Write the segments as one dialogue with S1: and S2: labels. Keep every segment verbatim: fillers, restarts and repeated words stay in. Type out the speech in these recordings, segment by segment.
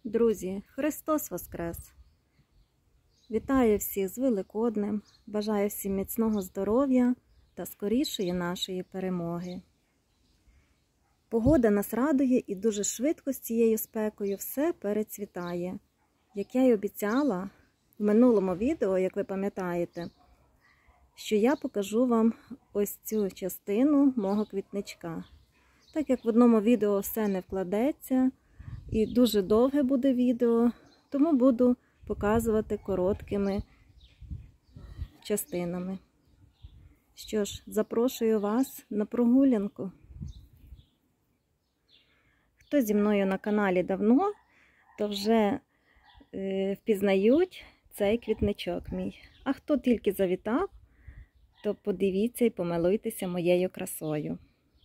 S1: Друзі, Христос Воскрес! Вітаю всіх з Великоднем, бажаю всім міцного здоров'я та скорішої нашої перемоги. Погода нас радує і дуже швидко з цією спекою все перецвітає. Як я й обіцяла в минулому відео, як ви пам'ятаєте, що я покажу вам ось цю частину мого квітничка. Так як в одному відео все не вкладеться, і дуже довге буде відео, тому буду показувати короткими частинами. Що ж, запрошую вас на прогулянку. Хто зі мною на каналі давно, то вже е, впізнають цей квітничок мій. А хто тільки завітав, то подивіться і помилуйтеся моєю красою.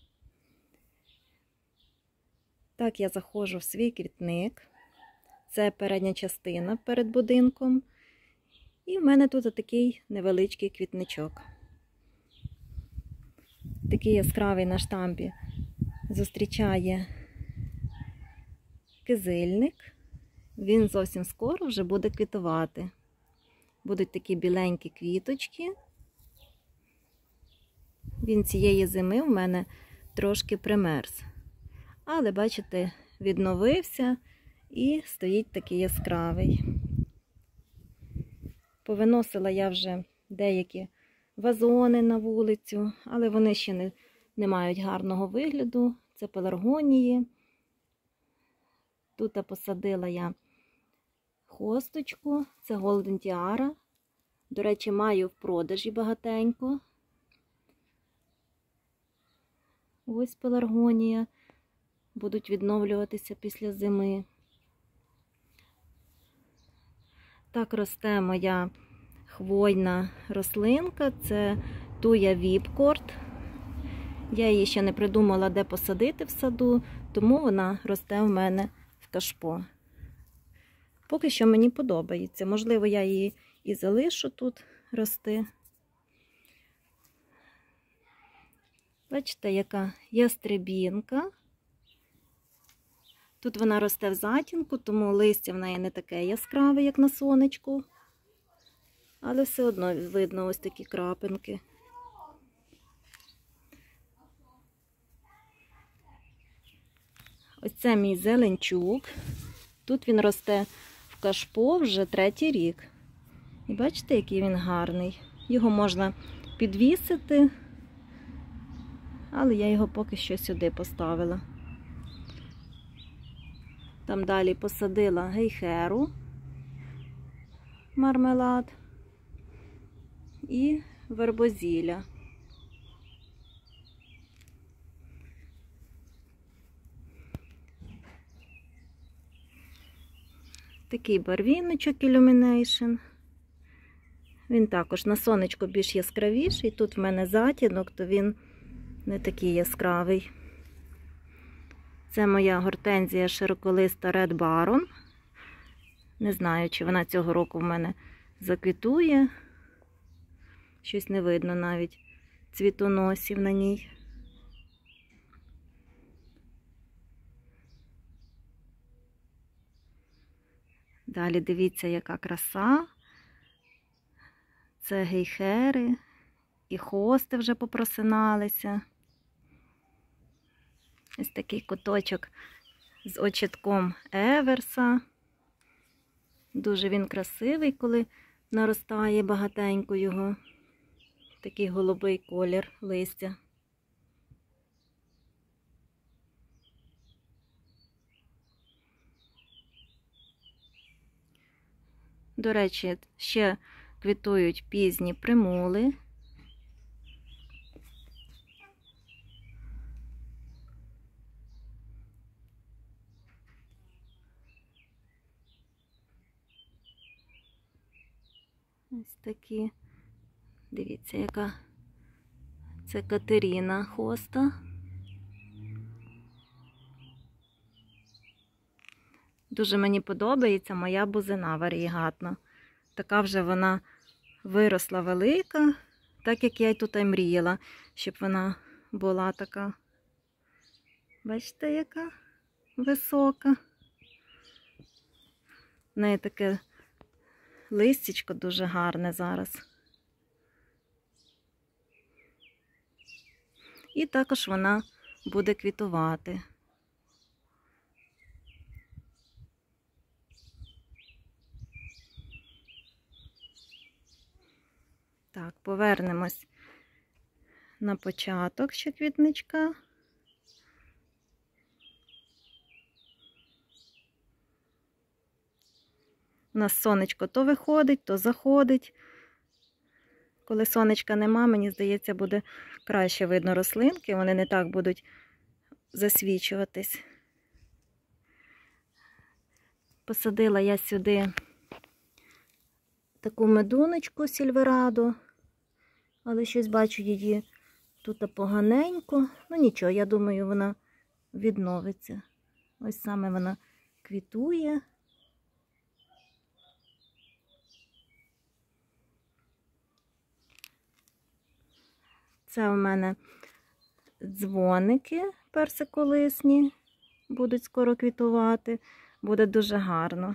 S1: Так, я заходжу в свій квітник. Це передня частина перед будинком. І в мене тут такий невеличкий квітничок. Такий яскравий на штампі зустрічає кизильник. Він зовсім скоро вже буде квітувати. Будуть такі біленькі квіточки. Він цієї зими в мене трошки примерз. Але, бачите, відновився і стоїть такий яскравий. Повиносила я вже деякі вазони на вулицю, але вони ще не, не мають гарного вигляду. Це пеларгонії. Тут посадила я хосточку, це Голден Тіара. До речі, маю в продажі багатенько. Ось пеларгонія. Будуть відновлюватися після зими. Так росте моя хвойна рослинка, це туя віпкорт. Я її ще не придумала, де посадити в саду, тому вона росте в мене в кашпо. Поки що мені подобається. Можливо, я її і залишу тут рости. Бачите, яка ястребінка. Тут вона росте в затінку, тому листя в неї не таке яскраве, як на сонечку. Але все одно видно ось такі крапинки. Ось це мій зеленчук. Тут він росте в кашпо вже третій рік. І бачите, який він гарний. Його можна підвісити, але я його поки що сюди поставила. Там далі посадила гейхеру, мармелад і вербозілля. Такий барвіночок Illumination. Він також на сонечку більш яскравіший. Тут в мене затінок, то він не такий яскравий. Це моя гортензія широколиста Red Baron. Не знаю, чи вона цього року в мене заквітує. Щось не видно навіть цвітоносів на ній. Далі дивіться, яка краса. Це гейхери. І хости вже попросиналися. Ось такий куточок з очітком еверса. Дуже він красивий, коли наростає багатенько його. Такий голубий колір листя. До речі, ще квітують пізні примули. Ось такі. Дивіться, яка це Катерина хоста. Дуже мені подобається моя бузина варігатна. Така вже вона виросла велика, так як я й тут і мріяла, щоб вона була така. Бачите, яка висока. В неї таке листячко дуже гарне зараз. І також вона буде квітувати. Так, повернемось на початок ще квітничка. У нас сонечко то виходить, то заходить. Коли сонечка нема, мені здається, буде краще видно рослинки, вони не так будуть засвічуватись. Посадила я сюди таку медуночку сільверадо, але щось бачу її тут поганенько. Ну нічого, я думаю, вона відновиться. Ось саме вона квітує. Це у мене дзвоники персиколисні, будуть скоро квітувати, буде дуже гарно.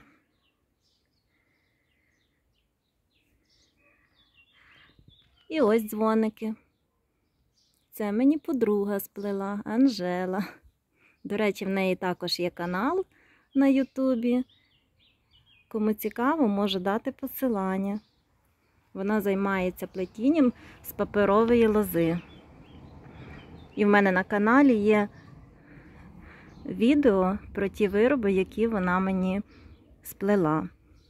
S1: І ось дзвоники. Це мені подруга сплела, Анжела. До речі, в неї також є канал на Ютубі. Кому цікаво, можу дати посилання. Вона займається плетінням з паперової лози. І в мене на каналі є відео про ті вироби, які вона мені сплела.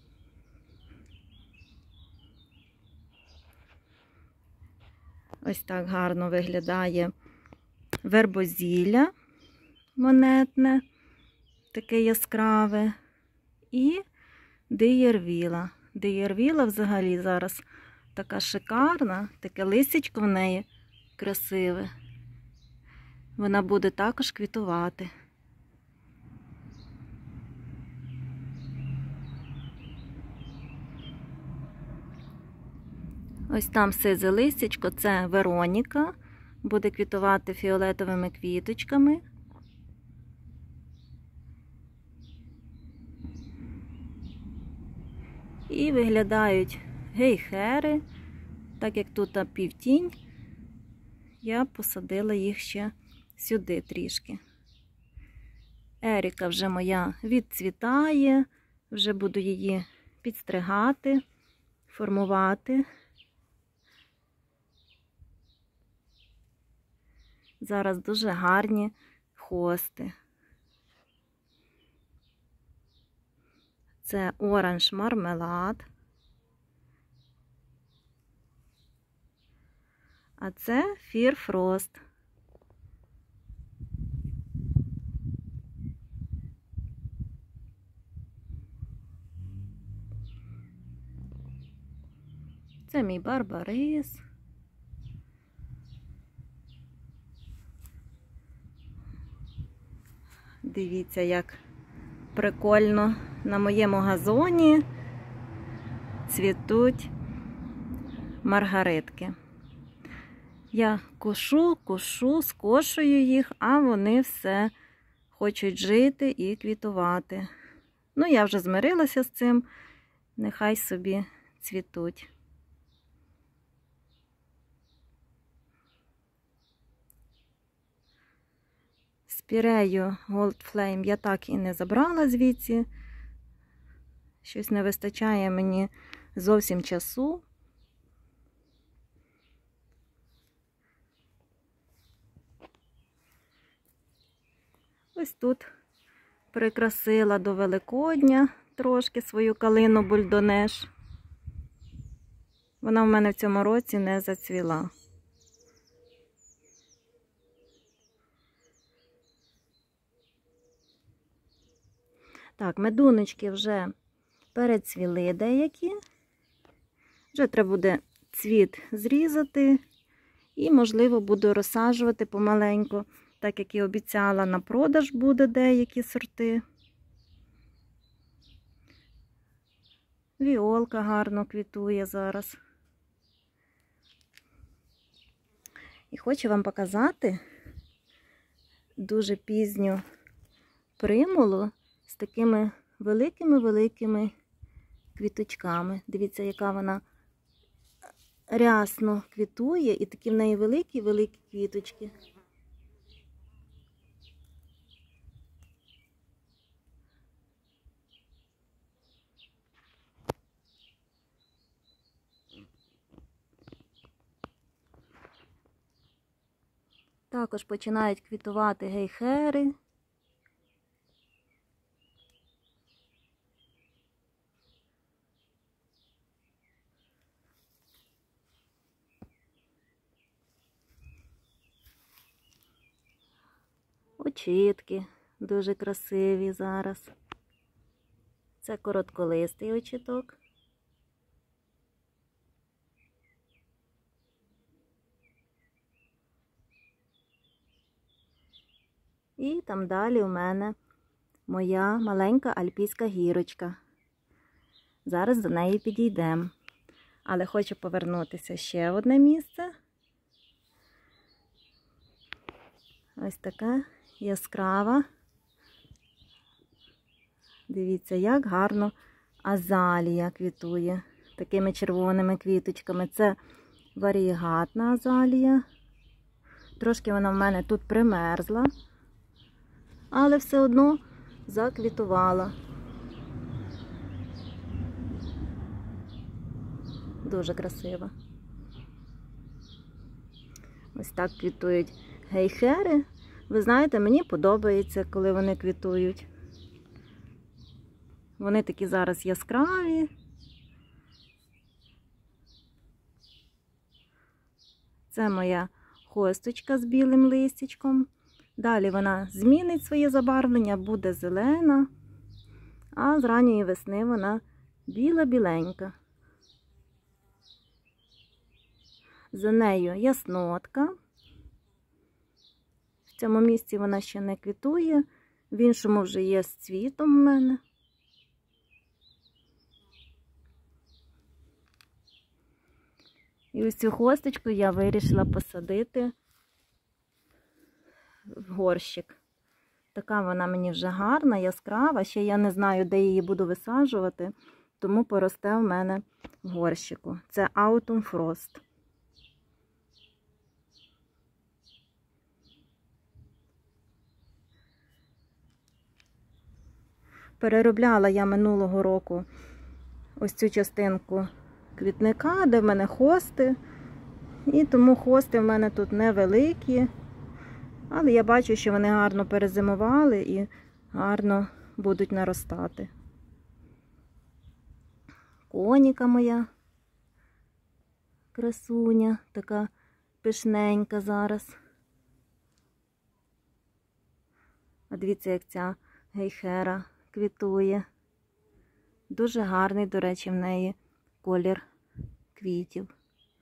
S1: Ось так гарно виглядає вербозілля монетне, таке яскраве, і диєрвіла. Диєрвіла взагалі зараз така шикарна, таке листячко в неї красиве. Вона буде також квітувати. Ось там сизе листячко, це Вероніка, буде квітувати фіолетовими квіточками. І виглядають гейхери, так як тут півтінь, я посадила їх ще сюди трішки. Еріка вже моя відцвітає, вже буду її підстригати, формувати. Зараз дуже гарні хости. Це оранж мармелад. А це Фір Фрост. Це мій барбарис. Дивіться, як прикольно на моєму газоні цвітуть маргаритки. Я кошу, кошу, скошую їх, а вони все хочуть жити і квітувати. Ну, я вже змирилася з цим, нехай собі цвітуть. Спірею Gold Flame я так і не забрала звідси. Щось не вистачає мені зовсім часу. Ось тут прикрасила до Великодня трошки свою калину бульдонеш. Вона в мене в цьому році не зацвіла. Так, медуночки вже перецвіли деякі. Вже треба буде цвіт зрізати і, можливо, буду розсаджувати помаленьку, так як і обіцяла, на продаж буде деякі сорти. Віолка гарно квітує зараз. І хочу вам показати дуже пізню примулу з такими великими-великими квіточками. Дивіться, яка вона рясно квітує, і такі в неї великі-великі квіточки. Також починають квітувати гейхери. Очітки дуже красиві зараз. Це коротколистий очіток. І там далі у мене моя маленька альпійська гірочка. Зараз до неї підійдемо. Але хочу повернутися ще в одне місце. Ось така яскрава. Дивіться, як гарно азалія квітує такими червоними квіточками. Це варієгатна азалія. Трошки вона в мене тут примерзла, але все одно заквітувала. Дуже красива. Ось так квітують гейхери. Ви знаєте, мені подобається, коли вони квітують. Вони такі зараз яскраві. Це моя хосточка з білим листячком. Далі вона змінить своє забарвлення, буде зелена, а з ранньої весни вона біла-біленька. За нею яснотка. В цьому місці вона ще не квітує, в іншому вже є з цвітом в мене. І ось цю хосточку я вирішила посадити в горщик. Така вона мені вже гарна, яскрава. Ще я не знаю, де її буду висаджувати, тому поросте в мене в горщику. Це Autumn Frost. Переробляла я минулого року ось цю частинку квітника, де в мене хости. І тому хости в мене тут невеликі. Але я бачу, що вони гарно перезимували і гарно будуть наростати. Коніка моя красуня, така пишненька зараз. А дивіться, як ця гейхера квітує. Дуже гарний, до речі, в неї колір квітів.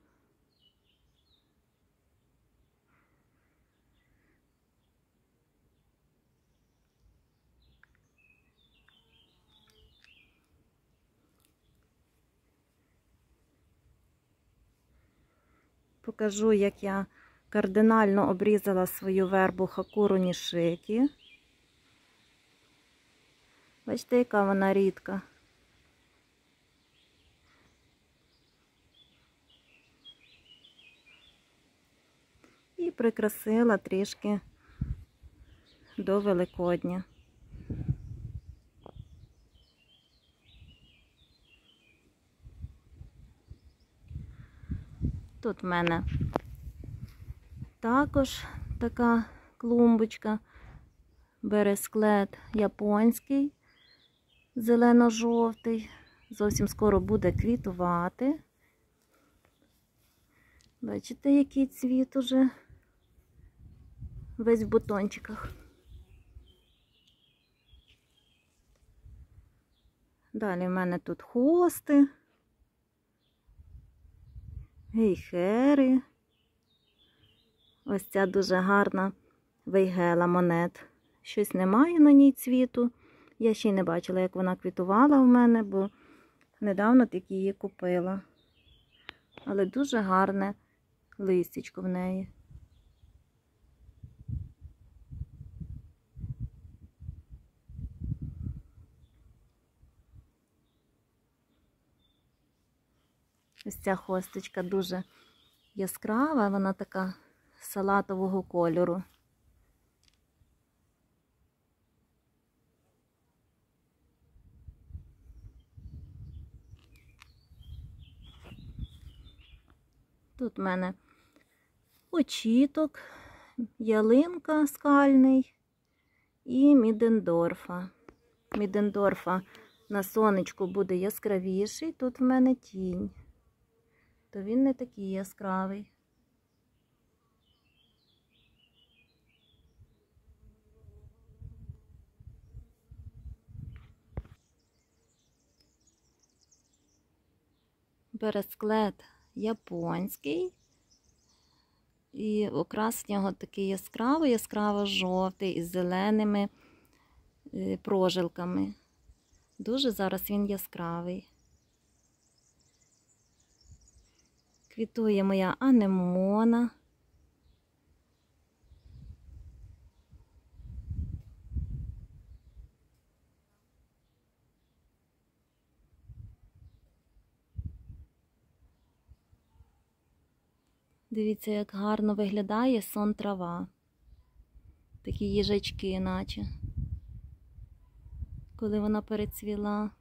S1: Покажу, як я кардинально обрізала свою вербу Хакуру Нішикі. Бачите, яка вона рідка. І прикрасила трішки до Великодня. Тут в мене також така клумбочка, бересклет японський, зелено-жовтий. Зовсім скоро буде квітувати. Бачите, який цвіт уже весь в бутончиках. Далі в мене тут хости, гейхери. Ось ця дуже гарна вейгела монет. Щось немає на ній цвіту. Я ще й не бачила, як вона квітувала в мене, бо недавно тільки її купила. Але дуже гарне листячко в неї. Ось ця хосточка дуже яскрава, вона така салатового кольору. Тут в мене очіток, ялинка скальний і Мідендорфа. Мідендорфа на сонечку буде яскравіший, тут в мене тінь, то він не такий яскравий. Бересклет японський. І окрас в нього такий яскравий, яскраво-жовтий із зеленими прожилками. Дуже зараз він яскравий. Квітує моя анемона. Дивіться, як гарно виглядає сон трава. Такі їжачки наче. Коли вона перецвіла.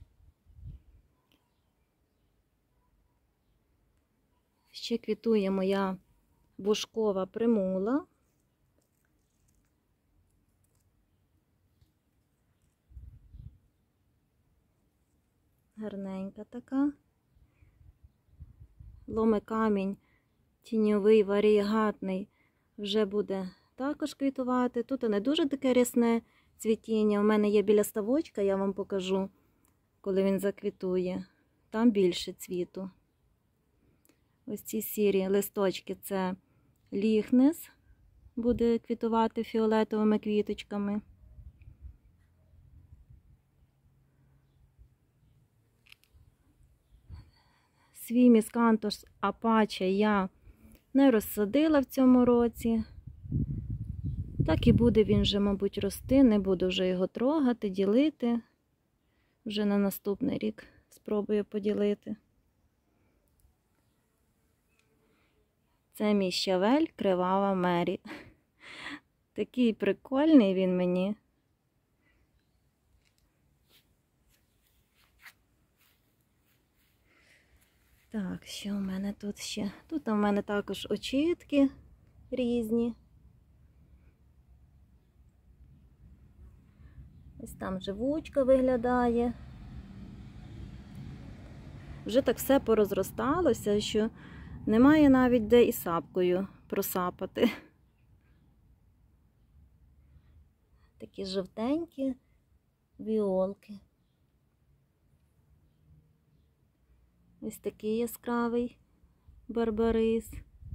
S1: Ще квітує моя бушкова примула. Гарненька така. Ломикамінь тіньовий, варієгатний вже буде також квітувати. Тут не дуже таке рясне цвітіння. У мене є біля ставочка, я вам покажу, коли він заквітує. Там більше цвіту. Ось ці сірі листочки – це ліхнес, буде квітувати фіолетовими квіточками. Свій міскантус апаче я не розсадила в цьому році. Так і буде він вже, мабуть, рости, не буду вже його трогати, ділити. Вже на наступний рік спробую поділити. Це мій щавель Кривава Мері. Такий прикольний він мені. Так, що в мене тут ще? Тут у мене також очітки різні. Ось там живучка виглядає. Вже так все порозросталося, що немає навіть де і сапкою просапати. Такі жовтенькі віолки. Ось такий яскравий барбарис.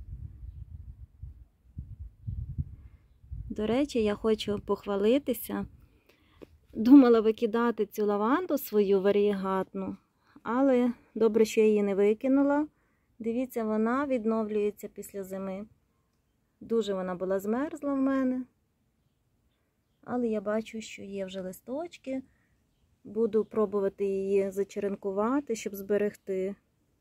S1: До речі, я хочу похвалитися. Думала викидати цю лаванду свою варієгатну, але добре, що я її не викинула. Дивіться, вона відновлюється після зими. Дуже вона була змерзла в мене. Але я бачу, що є вже листочки. Буду пробувати її зачеренкувати, щоб зберегти.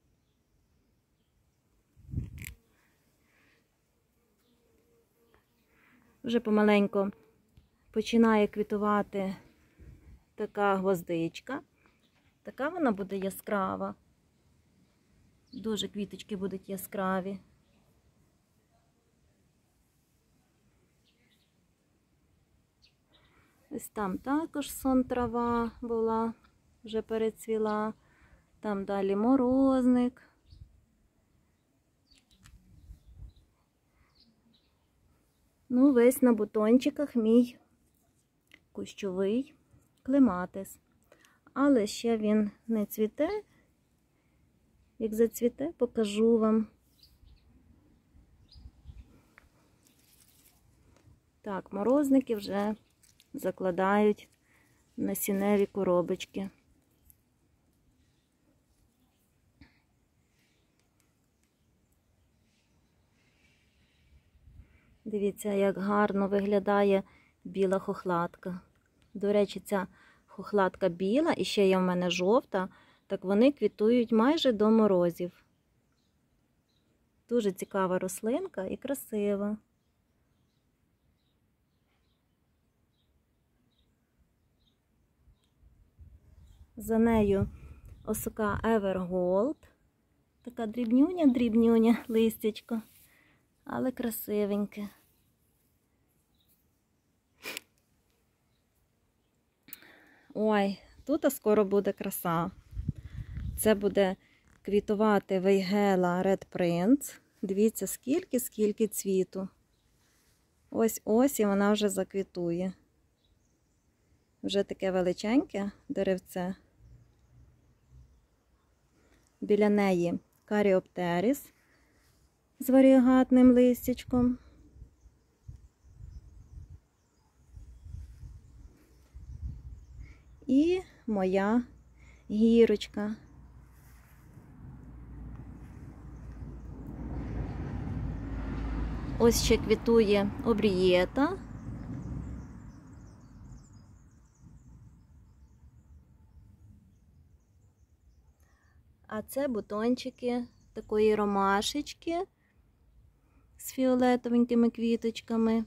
S1: Вже помаленько починає квітувати така гвоздичка. Така вона буде яскрава. Дуже квіточки будуть яскраві. Ось там також сон трава була, вже перецвіла. Там далі морозник. Ну, весь на бутончиках мій кущовий клематис. Але ще він не цвіте. Як зацвіте, покажу вам. Так, морозники вже закладають насінневі коробочки. Дивіться, як гарно виглядає біла хохлатка. До речі, ця хохлатка біла, і ще є в мене жовта, так вони квітують майже до морозів. Дуже цікава рослинка і красива. За нею осока Evergold. Така дрібнюня-дрібнюня листячко, але красивеньке. Ой, тут скоро буде краса. Це буде квітувати Вейгела Red Prince. Дивіться, скільки-скільки цвіту. Ось-ось і вона вже заквітує. Вже таке величеньке деревце. Біля неї Каріоптеріс з варігатним листячком. І моя гірочка. Ось ще квітує обрієта. А це бутончики такої ромашечки з фіолетовенькими квіточками.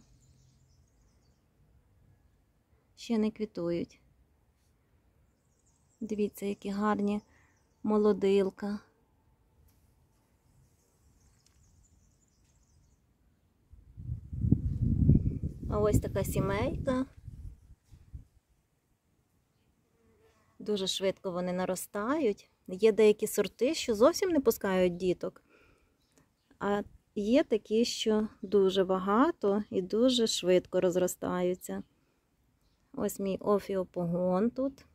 S1: Ще не квітують. Дивіться, які гарні молодилка. А ось така сімейка. Дуже швидко вони наростають. Є деякі сорти, що зовсім не пускають діток. А є такі, що дуже багато і дуже швидко розростаються. Ось мій офіопогон тут.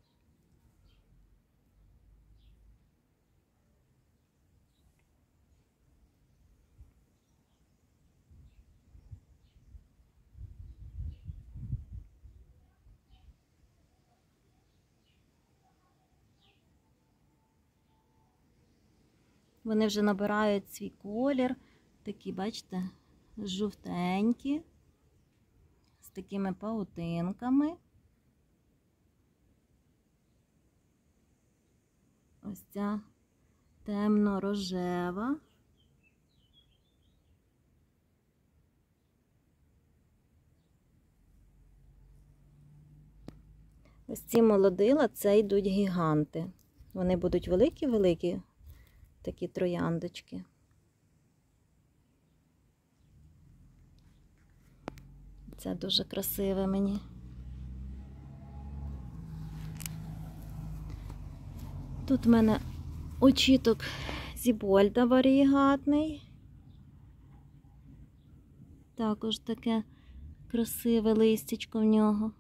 S1: Вони вже набирають свій колір, такі, бачите, жовтенькі, з такими паутинками. Ось ця темно-рожева. Ось ці молодила, це йдуть гіганти. Вони будуть великі-великі. Такі трояндочки. Це дуже красиве мені. Тут в мене очіток Зібольда варігатний. Також таке красиве листячко в нього.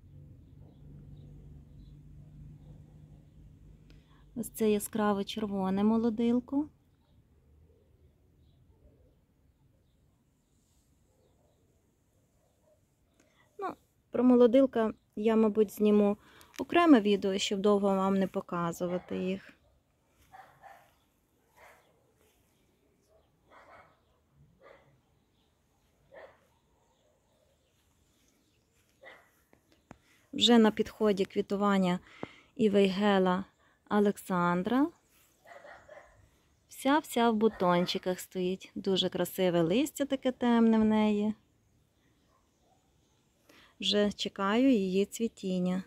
S1: Ось це яскраво червоне молодилко. Ну, про молодилка я, мабуть, зніму окреме відео, щоб довго вам не показувати їх. Вже на підході квітування і Вейгела Олександра. Вся-вся в бутончиках стоїть. Дуже красиве листя таке темне в неї. Вже чекаю її цвітіння.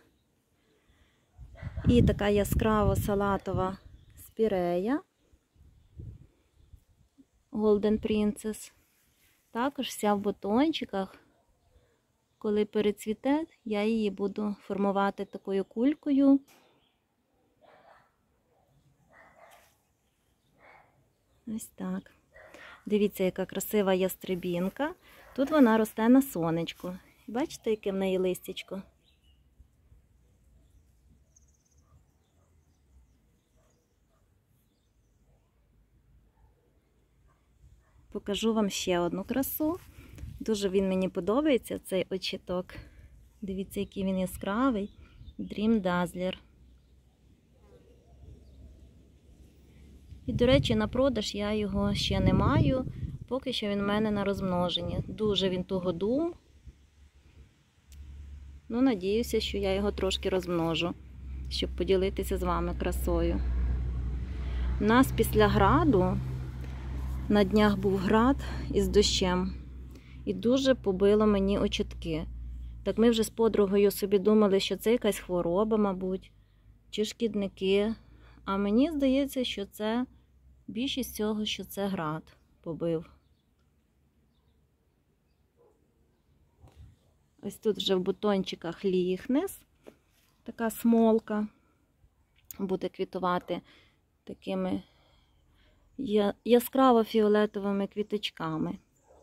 S1: І така яскраво салатова спірея Golden Princess. Також вся в бутончиках. Коли перецвіте, я її буду формувати такою кулькою. Ось так. Дивіться, яка красива ястребінка. Тут вона росте на сонечку. Бачите, яке в неї листячко? Покажу вам ще одну красу. Дуже він мені подобається, цей очіток. Дивіться, який він яскравий. Dream Dazzler. І, до речі, на продаж я його ще не маю, поки що він в мене на розмноженні. Дуже він тугодум. Ну, надіюся, що я його трошки розмножу, щоб поділитися з вами красою. У нас після граду, на днях був град із дощем, і дуже побило мені очітки. Так ми вже з подругою собі думали, що це якась хвороба, мабуть, чи шкідники. А мені здається, що це більшість цього, що це град побив. Ось тут вже в бутончиках ліхнес, така смолка, буде квітувати такими яскраво-фіолетовими квіточками.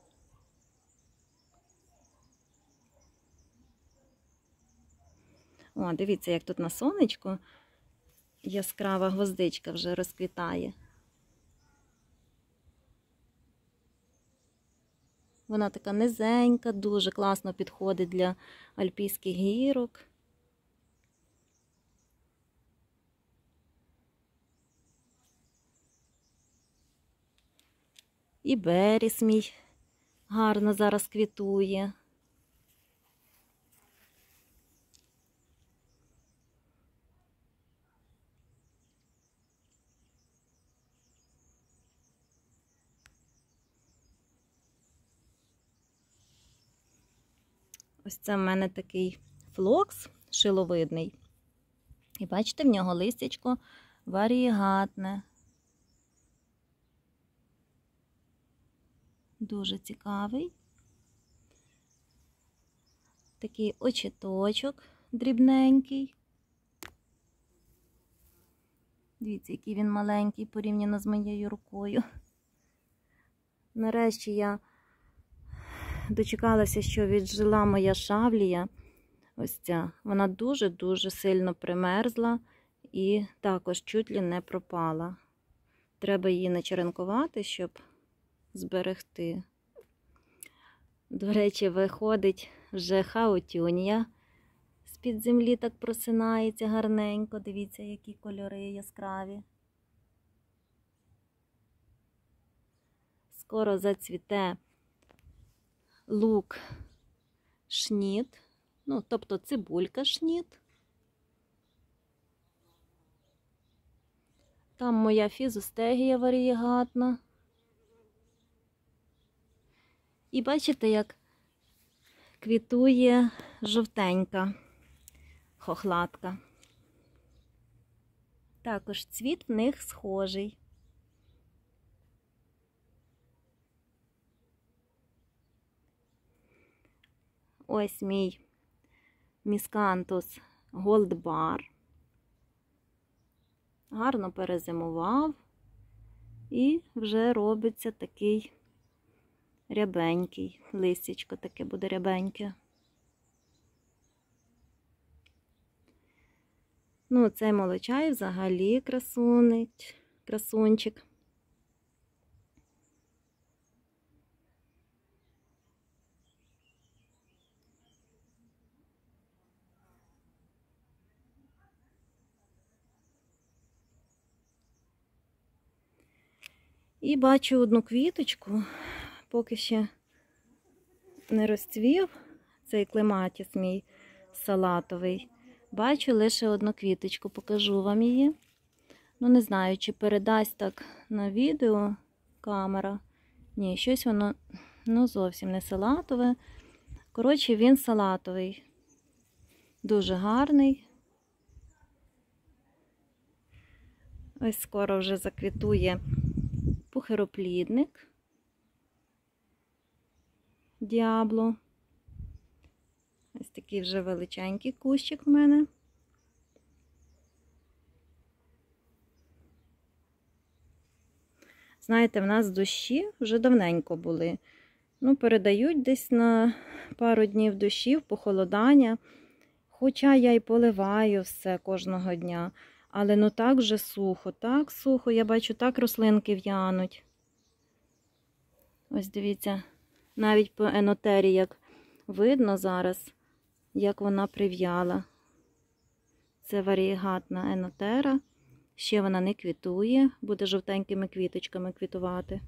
S1: О, дивіться, як тут на сонечку яскрава гвоздичка вже розквітає. Вона така низенька, дуже класно підходить для альпійських гірок. І беріс мій гарно зараз квітує. Ось це в мене такий флокс шиловидний. І бачите, в нього листячко варігатне. Дуже цікавий. Такий очіточок дрібненький. Дивіться, який він маленький порівняно з моєю рукою. Нарешті я дочекалася, що віджила моя шавлія. Ось ця. Вона дуже-дуже сильно примерзла і також чуть ли не пропала. Треба її начеренкувати, щоб зберегти. До речі, виходить вже хаутюнія. З-під землі так просинається гарненько. Дивіться, які кольори яскраві. Скоро зацвіте лук шніт, ну, тобто цибулька шніт. Там моя фізостегія варієгатна. І бачите, як квітує жовтенька хохлатка. Також цвіт в них схожий. Ось мій міскантус голдбар. Гарно перезимував і вже робиться такий рябенький. Листячко таке буде рябеньке. Ну, цей молочай взагалі красунець, красунчик. І бачу одну квіточку, поки ще не розцвів цей клематіс мій салатовий. Бачу лише одну квіточку, покажу вам її. Ну, не знаю, чи передасть так на відео камера. Ні, щось воно, ну, зовсім не салатове. Коротше, він салатовий. Дуже гарний. Ось скоро вже заквітує пухироплідник. Діабло. Ось такий вже величенький кущик в мене. Знаєте, в нас дощі вже давненько були. Ну, передають десь на пару днів дощів, похолодання. Хоча я й поливаю все кожного дня. Але ну так вже сухо, так сухо. Я бачу, так рослинки в'януть. Ось дивіться, навіть по енотері, як видно зараз, як вона прив'яла. Це варієгатна енотера. Ще вона не квітує, буде жовтенькими квіточками квітувати.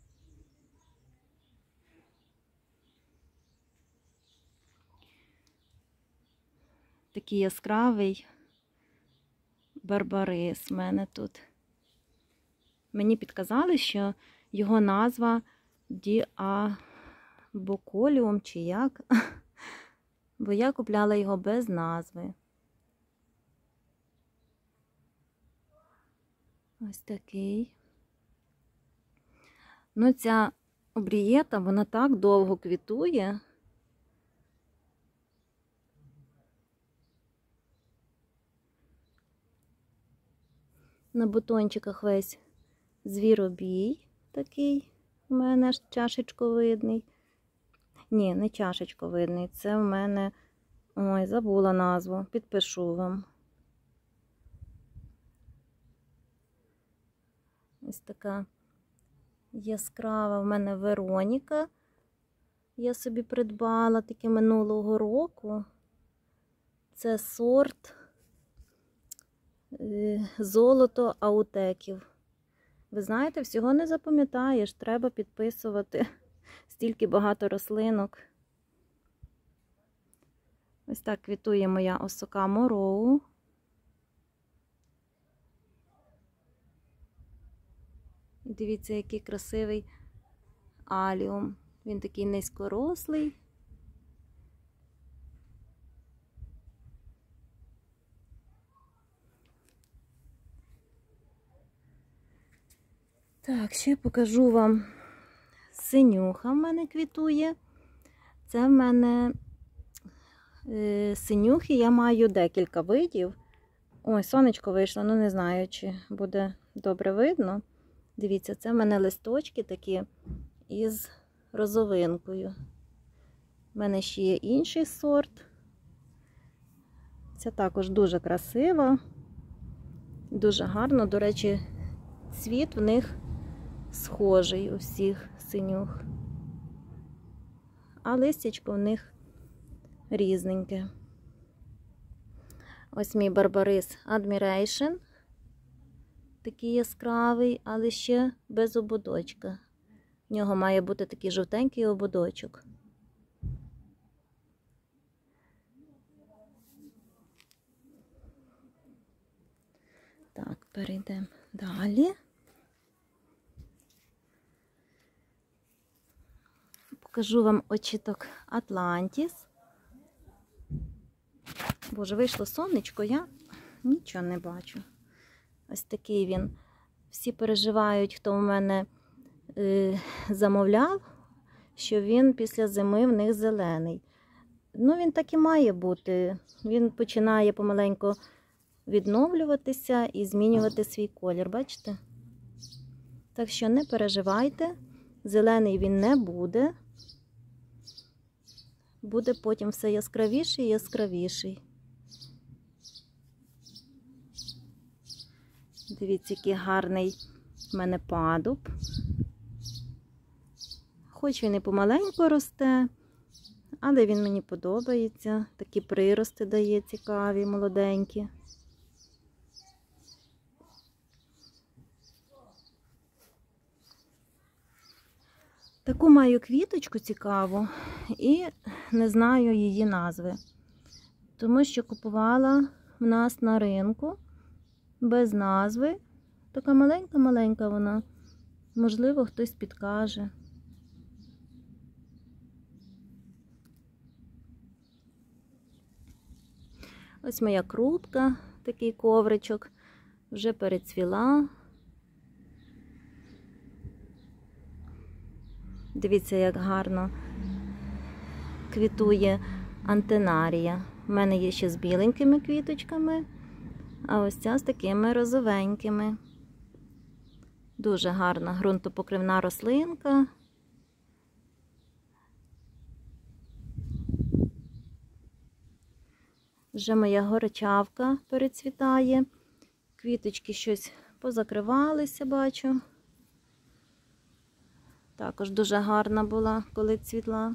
S1: Такий яскравий барбарис в мене тут. Мені підказали, що його назва діабоколіум чи як, бо я купляла його без назви. Ось такий. Ну, ця обрієта, вона так довго квітує. На бутончиках весь звіробій такий у мене чашечковидний. Ні, не чашечковидний, це в мене, ой, забула назву, підпишу вам. Ось така яскрава в мене Вероніка. Я собі придбала таке минулого року. Це сорт золото аутеків. Ви знаєте, всього не запам'ятаєш, треба підписувати стільки багато рослинок. Ось так квітує моя осока Мороу. Дивіться, який красивий аліум. Він такий низькорослий. Так, ще покажу вам. Синюха в мене квітує. Це в мене е, синюхи, я маю декілька видів. Ой, сонечко вийшло, ну не знаю, чи буде добре видно. Дивіться, це в мене листочки такі із розовинкою. У мене ще є інший сорт. Це також дуже красиво, дуже гарно. До речі, цвіт в них схожий у всіх синюх. А листячко в них різненьке. Ось мій барбарис Admiration. Такий яскравий, але ще без ободочка. В нього має бути такий жовтенький ободочок. Так, перейдемо далі. Покажу вам очіток Атлантіс. Боже, вийшло сонечко, я нічого не бачу. Ось такий він. Всі переживають, хто в мене е, замовляв, що він після зими в них зелений. Ну, він так і має бути. Він починає помаленьку відновлюватися і змінювати свій колір, бачите? Так що не переживайте, зелений він не буде. Буде потім все яскравіший і яскравіший. Дивіться, який гарний в мене падуб. Хоч він і помаленьку росте, але він мені подобається. Такі прирости дає цікаві, молоденькі. Таку маю квіточку цікаву і не знаю її назви. Тому що купувала в нас на ринку без назви. Така маленька-маленька вона. Можливо, хтось підкаже. Ось моя крупка, такий ковричок, вже перецвіла. Дивіться, як гарно квітує антенарія. У мене є ще з біленькими квіточками, а ось ця з такими розовенькими. Дуже гарна ґрунтопокривна рослинка. Вже моя горчавка перецвітає. Квіточки щось позакривалися, бачу. Також дуже гарна була, коли цвітла.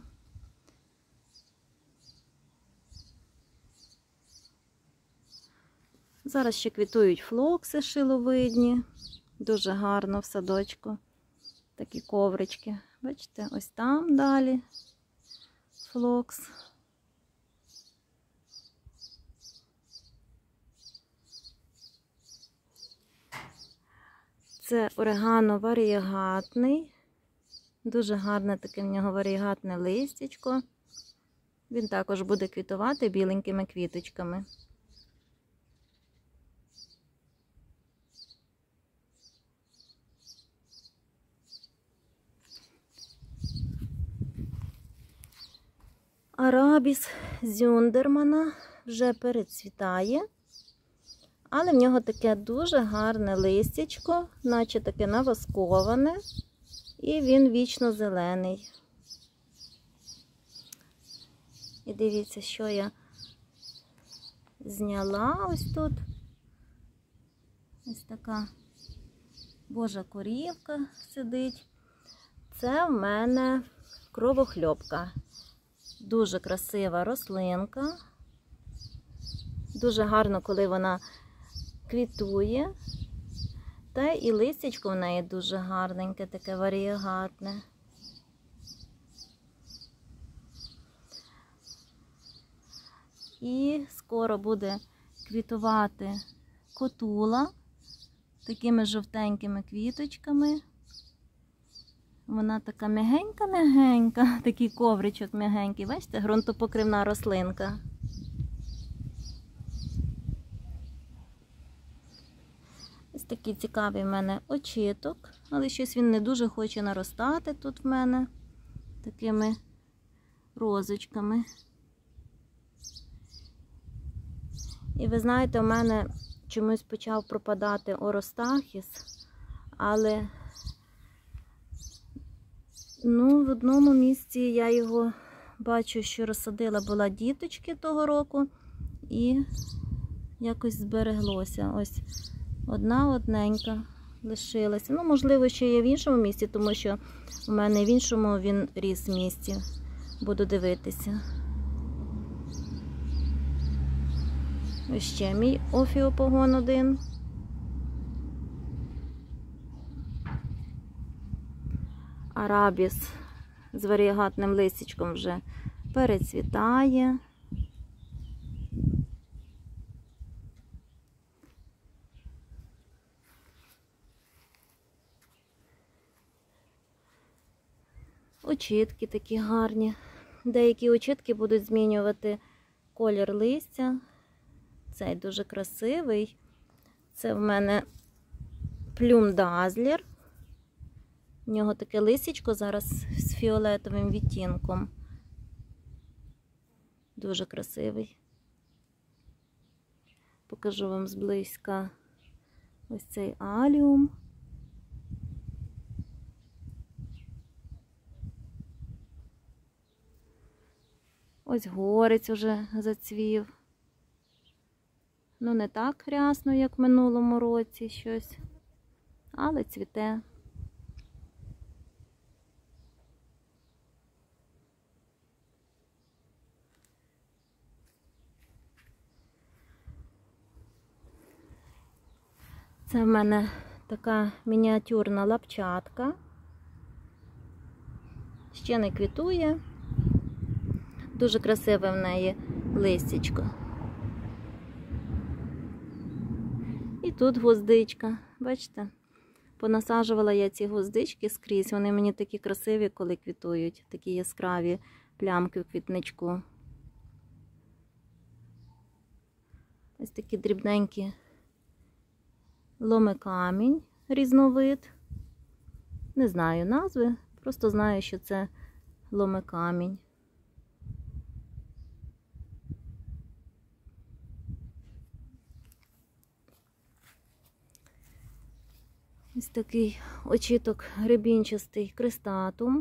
S1: Зараз ще квітують флокси шиловидні. Дуже гарно в садочку. Такі коврички. Бачите, ось там далі флокс. Це орегано варієгатний. Дуже гарне таке в нього варієгатне листячко. Він також буде квітувати біленькими квіточками. Арабіс Зюндермана вже перецвітає, але в нього таке дуже гарне листячко, наче таке навасковане, і він вічно зелений. І дивіться, що я зняла ось тут. Ось така божа корівка сидить. Це в мене кровохльопка. Дуже красива рослинка. Дуже гарно, коли вона квітує. Та і листячко в неї дуже гарненьке, таке варієгатне. І скоро буде квітувати котула такими жовтенькими квіточками. Вона така м'ягенька-м'ягенька, такий ковричок м'ягенький. Бачите, ґрунтопокривна рослинка. Ось такий цікавий в мене очіток, але щось він не дуже хоче наростати тут в мене такими розочками. І ви знаєте, у мене чомусь почав пропадати оростахіс, але ну, в одному місці я його бачу, що розсадила була діточки того року, і якось збереглося. Ось одна одненька лишилася. Ну, можливо, ще є в іншому місці, тому що в мене в іншому він ріс в місці. Буду дивитися. Ось ще мій офіопогон один. Арабіс з варієгатним листячком вже перецвітає. Очітки такі гарні. Деякі очітки будуть змінювати колір листя. Цей дуже красивий. Це в мене плюмдазлер. У нього таке листячко зараз з фіолетовим відтінком. Дуже красивий. Покажу вам зблизька ось цей аліум. Ось горець уже зацвів. Ну, не так рясно, як в минулому році щось, але цвіте. Це в мене така мініатюрна лапчатка. Ще не квітує. Дуже красиве в неї листячко. І тут гвоздичка. Бачите? Понасаджувала я ці гвоздички скрізь. Вони мені такі красиві, коли квітують. Такі яскраві плямки в квітничку. Ось такі дрібненькі ломикамінь, різновид. Не знаю назви, просто знаю, що це ломикамінь. Ось такий очіток гребінчастий крестатум.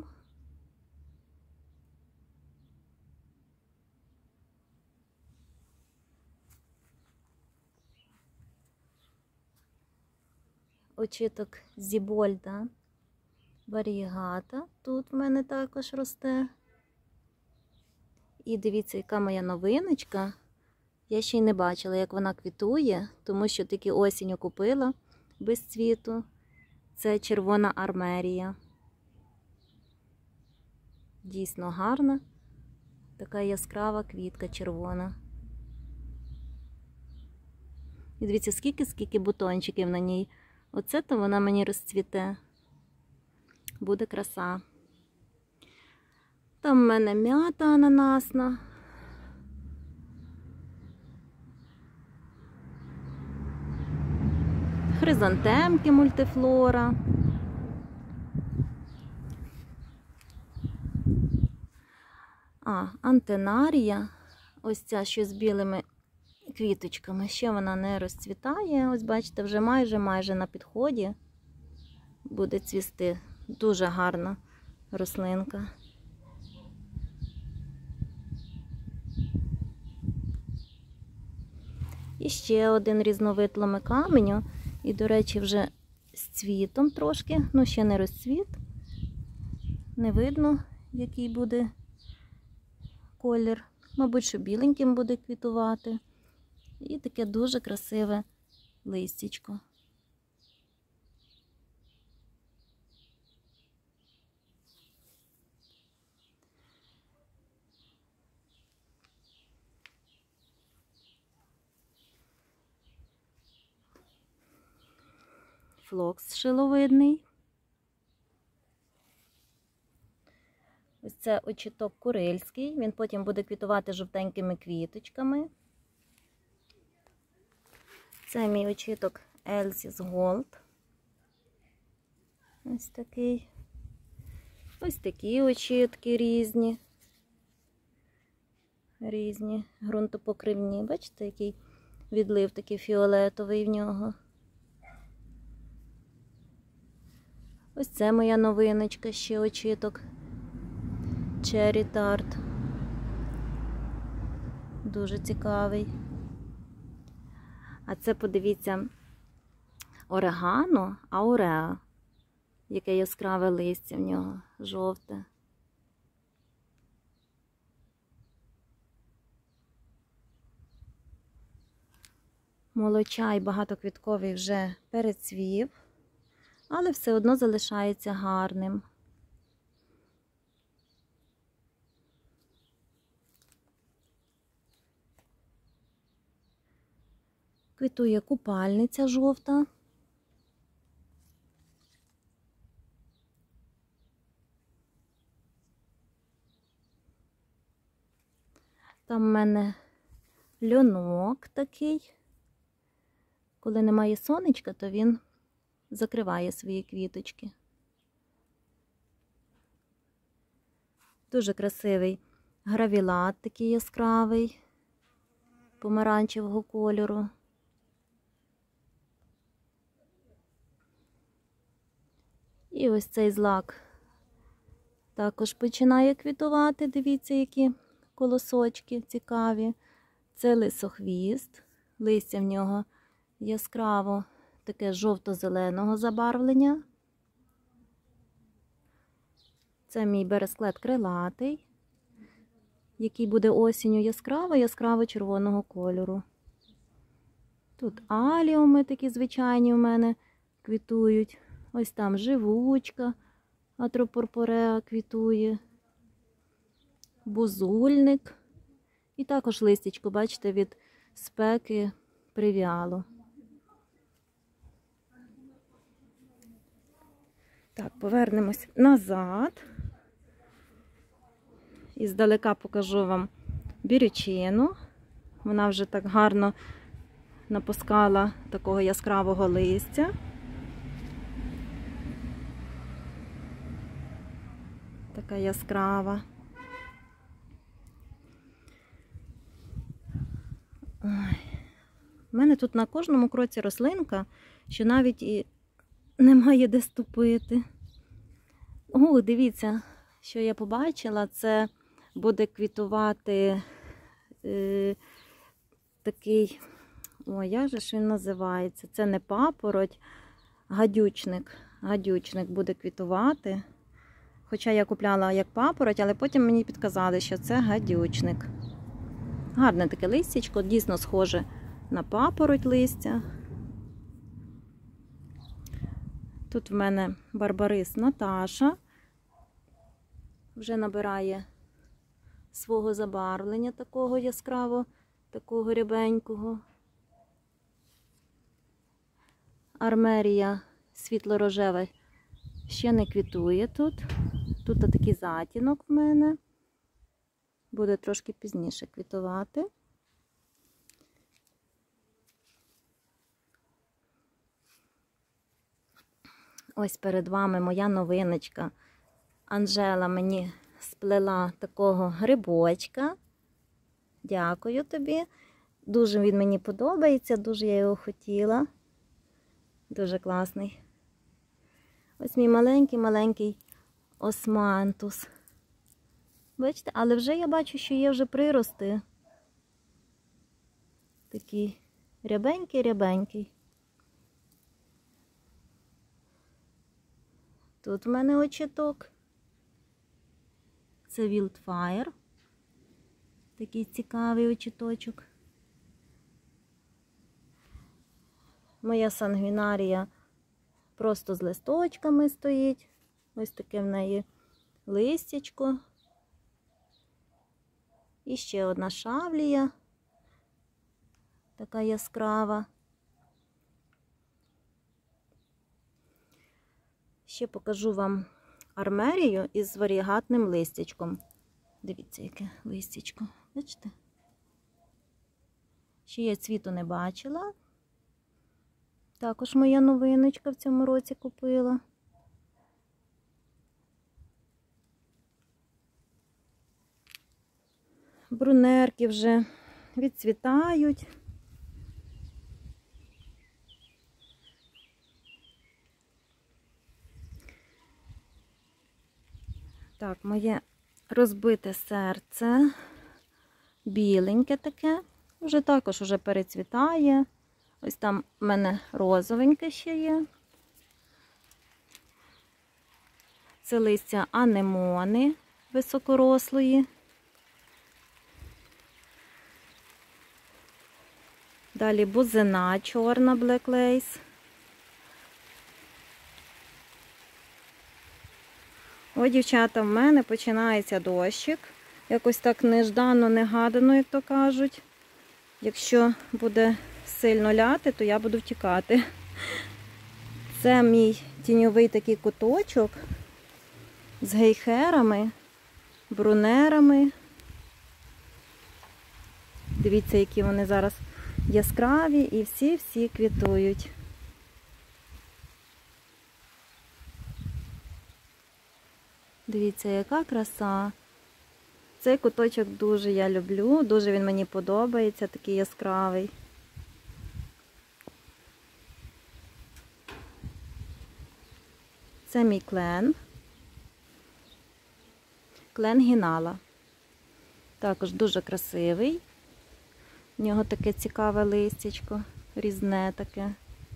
S1: Очіток Зібольда варієгата. Тут в мене також росте. І дивіться, яка моя новиночка. Я ще й не бачила, як вона квітує, тому що тільки осінню купила без цвіту. Це червона армерія. Дійсно гарна. Така яскрава квітка червона. І дивіться, скільки-скільки бутончиків на ній Оце то вона мені розцвіте. Буде краса. Там в мене м'ята ананасна. Хризантемки мультифлора. А, антенарія. Ось ця, що з білими квіточками. Ще вона не розцвітає. Ось бачите, вже майже-майже на підході буде цвісти. Дуже гарна рослинка. І ще один різновид ломикаменю. І, до речі, вже з цвітом трошки. Ну, ще не розцвіт. Не видно, який буде колір. Мабуть, що біленьким буде квітувати. І таке дуже красиве листячко. Флокс шиловидний. Ось це очіток курильський. Він потім буде квітувати жовтенькими квіточками. Це мій очіток Elsie's Gold. Ось такий. Ось такі очітки різні. Різні, ґрунтопокривні. Бачите, який відлив такий фіолетовий в нього. Ось це моя новиночка, ще очіток. Cherry Tart. Дуже цікавий. А це, подивіться, орегано ауреа. Яке яскраве листя в нього, жовте. Молочай багатоквітковий вже перецвів, але все одно залишається гарним. Квітує купальниця жовта. Там в мене льонок такий. Коли немає сонечка, то він закриває свої квіточки. Дуже красивий гравілат такий яскравий, помаранчевого кольору. І ось цей злак також починає квітувати. Дивіться, які колосочки цікаві. Це лисохвіст. Листя в нього яскраво таке жовто-зеленого забарвлення. Це мій бересклет крилатий, який буде осінню яскраво-яскраво червоного кольору. Тут аліуми такі звичайні у мене квітують. Ось там живучка, атропурпуреа квітує. Бузульник. І також листячко, бачите, від спеки прив'яло. Так, повернемось назад. І здалека покажу вам бірючину. Вона вже так гарно напускала такого яскравого листя. Така яскрава. Ой. У мене тут на кожному кроці рослинка, що навіть і немає де ступити. О, дивіться, що я побачила. Це буде квітувати е, такий, ой, як же ж він називається? Це не папороть, гадючник. Гадючник буде квітувати. Хоча я купляла як папороть, але потім мені підказали, що це гадючник. Гарне таке листячко, дійсно схоже на папороть листя. Тут в мене барбарис Наташа. Вже набирає свого забарвлення такого яскраво, такого рябенького. Армерія світло-рожева ще не квітує тут. Тут такий затінок в мене. Буде трошки пізніше квітувати. Ось перед вами моя новиночка. Анжела мені сплела такого грибочка. Дякую тобі. Дуже він мені подобається, дуже я його хотіла. Дуже класний. Ось мій маленький-маленький османтус. Бачите, але вже я бачу, що є вже прирости. Такий рябенький-рябенький. Тут в мене очіток. Це Wildfire. Такий цікавий очіточок. Моя сангвінарія просто з листочками стоїть. Ось таке в неї листячко. І ще одна шавлія. Така яскрава. Ще покажу вам армерію із варігатним листячком. Дивіться, яке листячко. Бачите? Ще я цвіту не бачила. Також моя новиночка в цьому році купила. Брунерки вже відцвітають. Так, моє розбите серце, біленьке таке, вже також вже перецвітає. Ось там в мене розовеньке ще є. Це листя анемони високорослої. Далі бузина чорна Black Lace. О, дівчата, в мене починається дощик. Якось так неждано, негадано, як то кажуть. Якщо буде сильно ляти, то я буду втікати. Це мій тіньовий такий куточок з гейхерами, брунерами. Дивіться, які вони зараз яскраві і всі-всі квітують. Дивіться, яка краса. Цей куточок дуже я люблю, дуже він мені подобається, такий яскравий. Це мій клен. Клен Гінала. Також дуже красивий. У нього таке цікаве листячко, різне таке.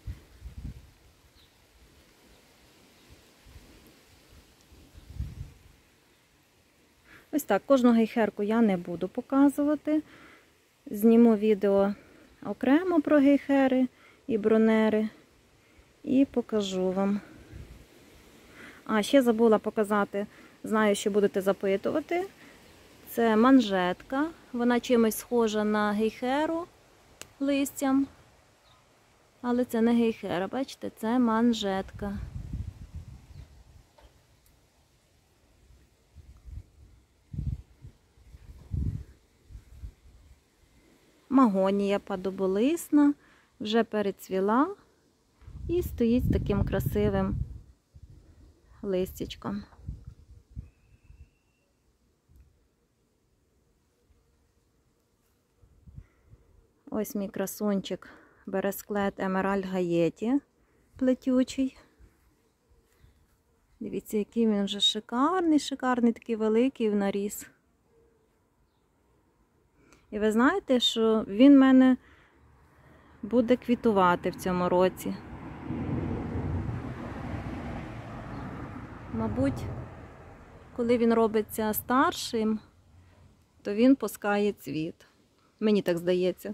S1: Ось так, кожну гейхерку я не буду показувати. Зніму відео окремо про гейхери і брунери і покажу вам. А, ще забула показати, знаю, що будете запитувати. Це манжетка, вона чимось схожа на гейхеру листям, але це не гейхера, бачите, це манжетка. Магонія падоболисна, вже перецвіла і стоїть з таким красивим листячком. Ось мій красунчик бересклет Емеральд Гаєті плетючий. Дивіться, який він вже шикарний, шикарний, такий великий в наріс. І ви знаєте, що він в мене буде квітувати в цьому році. Мабуть, коли він робиться старшим, то він пускає цвіт. Мені так здається.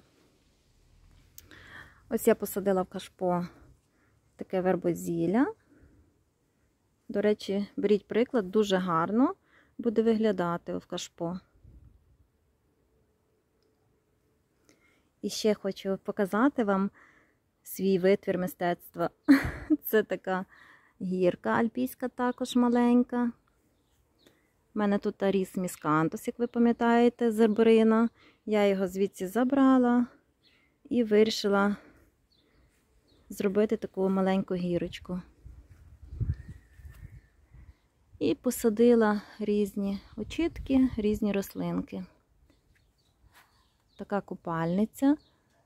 S1: Ось я посадила в кашпо таке вербозілля. До речі, беріть приклад, дуже гарно буде виглядати в кашпо. І ще хочу показати вам свій витвір мистецтва. Це така гірка альпійська, також маленька. У мене тут ріс міскантус, як ви пам'ятаєте, з арборина. Я його звідси забрала і вирішила зробити таку маленьку гірочку. І посадила різні очітки, різні рослинки. Така купальниця.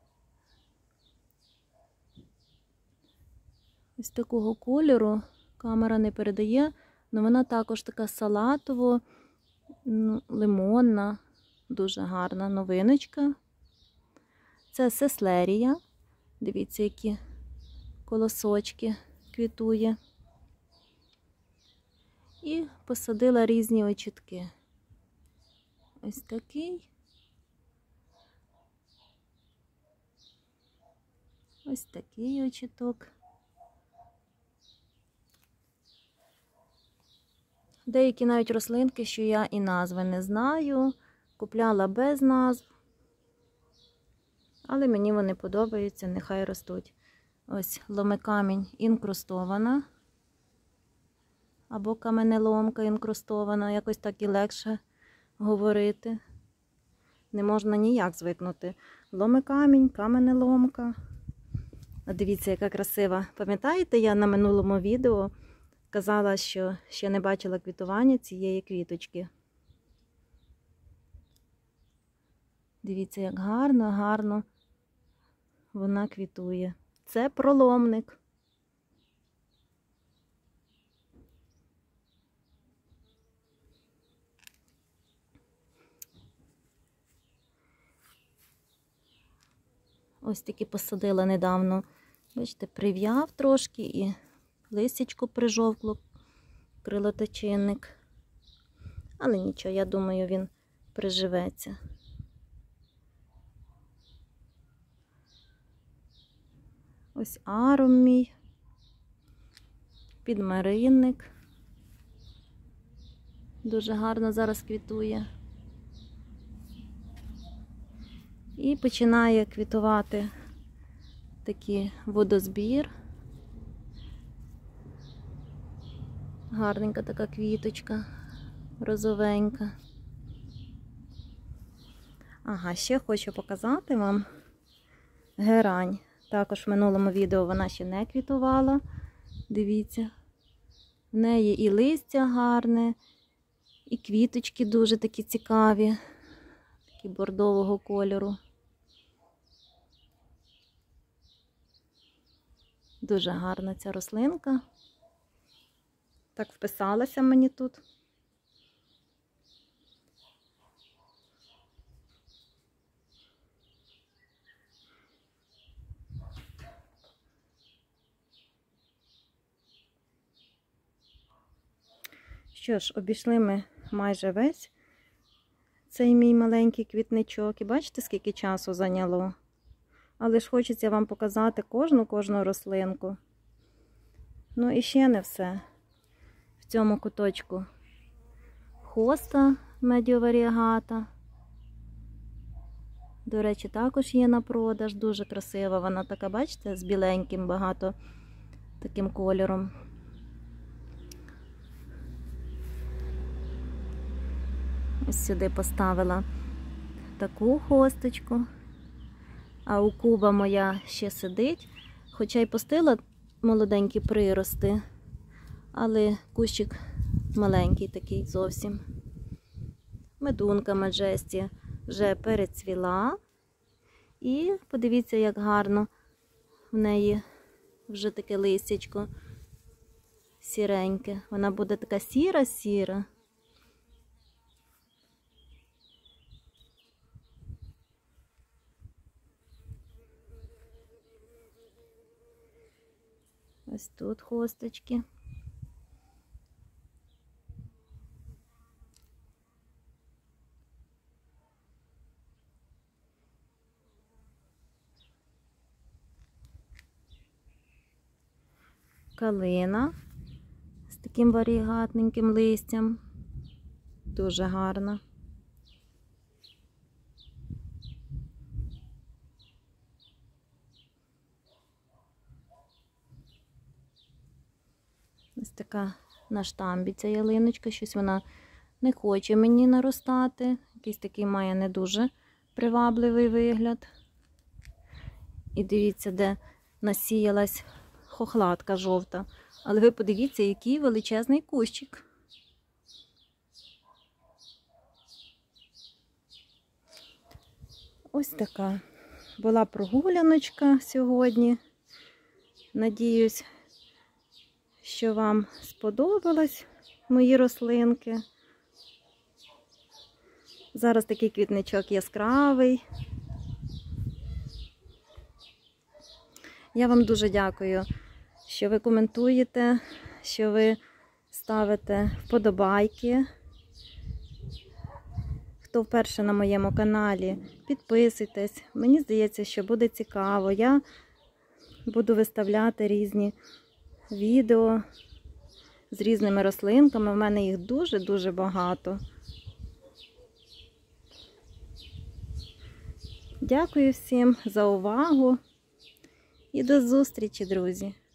S1: Ось такого кольору, камера не передає, але вона також така салатово, лимонна, дуже гарна новиночка. Це сеслерія. Дивіться, які колосочки квітує. І посадила різні очітки. Ось такий. Ось такий очіток. Деякі навіть рослинки, що я і назви не знаю, купляла без назв. Але мені вони подобаються, нехай ростуть. Ось ломикамінь інкрустована. Або каменеломка інкрустована, якось так і легше говорити. Не можна ніяк звикнути. Ломикамінь, каменеломка. А дивіться, яка красива. Пам'ятаєте, я на минулому відео казала, що ще не бачила квітування цієї квіточки. Дивіться, як гарно, гарно вона квітує. Це проломник. Ось таки посадила недавно. Бачите, прив'яв трошки і листячко прижовкло, крилоточинник. Але нічого, я думаю, він приживеться. Ось аром мій, підмаринник. Дуже гарно зараз квітує. І починає квітувати такий водозбір. Гарненька така квіточка, розовенька. Ага, ще хочу показати вам герань. Також в минулому відео вона ще не квітувала. Дивіться. В неї і листя гарне, і квіточки дуже такі цікаві, такі бордового кольору. Дуже гарна ця рослинка. Так вписалася мені тут. Що ж, обійшли ми майже весь цей мій маленький квітничок. І бачите, скільки часу зайняло? Але ж хочеться вам показати кожну-кожну рослинку. Ну і ще не все. В цьому куточку хоста медіоваріагата. До речі, також є на продаж. Дуже красива вона така, бачите, з біленьким багато таким кольором. Ось сюди поставила таку хосточку. А у куба моя ще сидить. Хоча й пустила молоденькі прирости, але кущик маленький такий зовсім. Медунка Маджесті вже перецвіла. І подивіться, як гарно в неї вже таке листячко сіреньке. Вона буде така сіра-сіра. Ось тут хосточки. Калина з таким варігатненьким листям. Дуже гарна. Ось така на штамбі ця ялиночка, щось вона не хоче мені наростати. Якийсь такий має не дуже привабливий вигляд. І дивіться, де насіялась хохлатка жовта. Але ви подивіться, який величезний кущик. Ось така була прогуляночка сьогодні. Надіюсь, що вам сподобались мої рослинки. Зараз такий квітничок яскравий. Я вам дуже дякую, що ви коментуєте, що ви ставите вподобайки. Хто вперше на моєму каналі, підписуйтесь. Мені здається, що буде цікаво. Я буду виставляти різні відео з різними рослинками. У мене їх дуже-дуже багато. Дякую всім за увагу і до зустрічі, друзі!